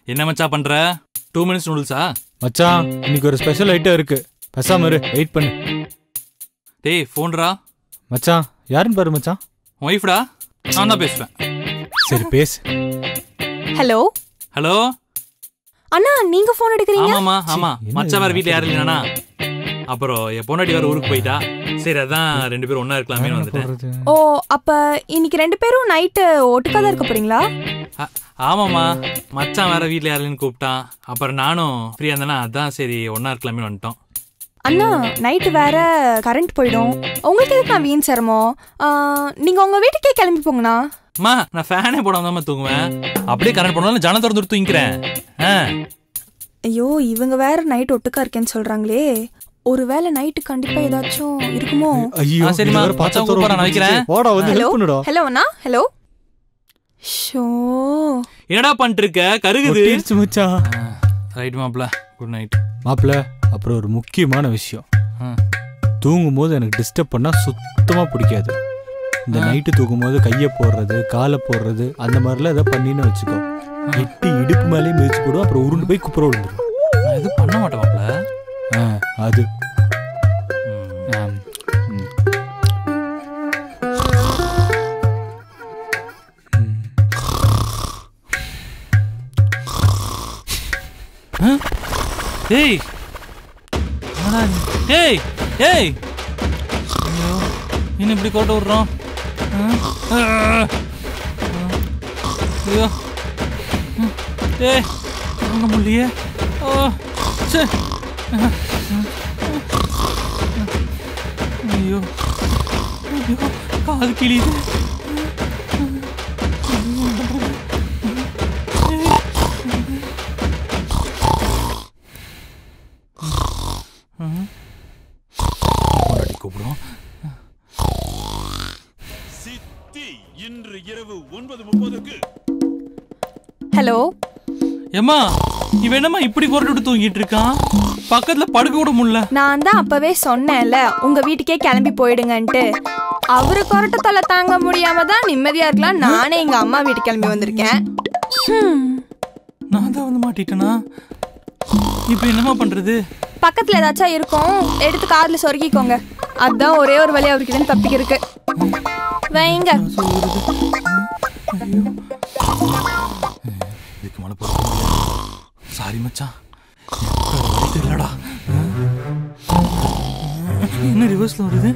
என்ன மச்சான் பண்ற? 2 minutes நூடுல்ஸா? மச்சான் இன்னைக்கு ஒரு ஸ்பெஷல் ஐட்டம் இருக்கு, பேசாம இரு, வெயிட் பண்ணு. டேய் போன்டா. மச்சான் யாருன்னு பாரு மச்சான். ஒய்ஃப்டா, நான் தான் பேசுறேன். சரி பேசு. ஹலோ ஹலோ அண்ணா, நீங்க போன் எடுக்கிறீங்க? ஆமாமா ஆமா, மச்சான் வேற வீட்ல யாரும் இல்லைனா. அப்புறம் என் பொண்டாட்டி வேற ஊருக்கு போயிட்டா. சரி அதான் 2 பேரும் ஒண்ணா இருக்கலாமே வந்துட்டேன். ஓ, அப்ப இன்னைக்கு 2 பேரும் நைட்டு ஒட்டுக்கா தான் இருக்க போறீங்களா? ஆமாமா, மச்சான் வேற வீட்ல யாருன்னு கூப்பிட்டான். அப்புறம் நானும் ஃப்ரீயா இருந்தேனா, அதான் சரி ஒண்ணா இருக்கலாமே வந்துட்டோம். அண்ணா நைட்டு வேற கரண்ட் போயிடும், உங்களுக்கு எதுக்கு நான் வீண் சிரமம்? நீங்க உங்க வீட்டுக்கே கிளம்பி போங்கண்ணா. அம்மா நான் ஃபேனே போடாம தான் தூங்குவேன். அப்படியே கரண்ட் போனாலும் ஜன திறந்து தூங்கிக்கிறேன். ஐயோ, இவங்க வேற நைட் ஒட்டுக்கா இருக்கேன்னு சொல்றாங்களே, ஒருவேளை நைட்டு கண்டிப்பா ஏதாச்சும் இருக்குமோ? ஐயோ சரிம்மா, மச்சான் கூப்பிடுறேன், நான் வைக்கிறேன். போடா வந்து ஹெல்ப் பண்ணுடா. ஹலோ அண்ணா, ஹலோ. ஷோ, என்னடா பண்ணிட்டு இருக்க? கருகுது மச்சான். ரைட் மாப்ள, குட் நைட் மாப்ள. அப்புறம் ஒரு முக்கியமான விஷயம், தூங்கும் போது எனக்கு டிஸ்டர்ப் பண்ணா சுத்தமா பிடிக்காது. இந்த நைட்டு தூங்கும் போது கையை போடுறது, காலை போடுறது, அந்த மாதிரிலாம் ஏதாவது பண்ணின்னு வச்சுக்கோ, எட்டி இடுப்பு மேலேயே மிதிச்சு போடுவோம், அப்புறம் உருண்டு போய் குப்புற விழுந்துடும். நான் எதுவும் பண்ண மாட்டேன் மாப்ள. அது ஏய் ஏய் ஏய், இன்னும் இப்படி கோட்டை விடுறோம். ஐயோ ஏய், வாங்க முடியலையே. ஐயோ ஐயோ, காது கிழியுது. கூப்பிடும். சித்தி இன்று இரவு 9:30க்கு. ஹலோ. ஏம்மா இவன் என்னம்மா இப்படி கொரட்டு தூங்கிட்டு இருக்கான்? பக்கத்துல படுக்க கூட முடியல. நான் தான் அப்பவே சொன்னேன்ல உங்க வீட்டுக்கே கிளம்பி போயிடுங்கன்ட்டு. அவரு கொரட்ட தொல்லை தாங்க முடியாம தான் நிம்மதியா இருக்கலாம் நானே எங்க அம்மா வீட்டுக்கு கிளம்பி வந்திருக்கேன். நான் தான் வந்து மாட்டிட்டேனா? இப்ப என்னமா பண்றது? பக்கத்துல ஏதாச்சும் இருக்கும், எடுத்து கார்ல சொருகிக்கோங்க. அதான் ஒரே ஒரு வழி அவருக்கு தப்பிக்க இருக்கு. வைங்க. இதுக்கு மேல போற. சாரி மச்சான், இல்லடா. என்ன ரிவர்ஸ்ல வருது?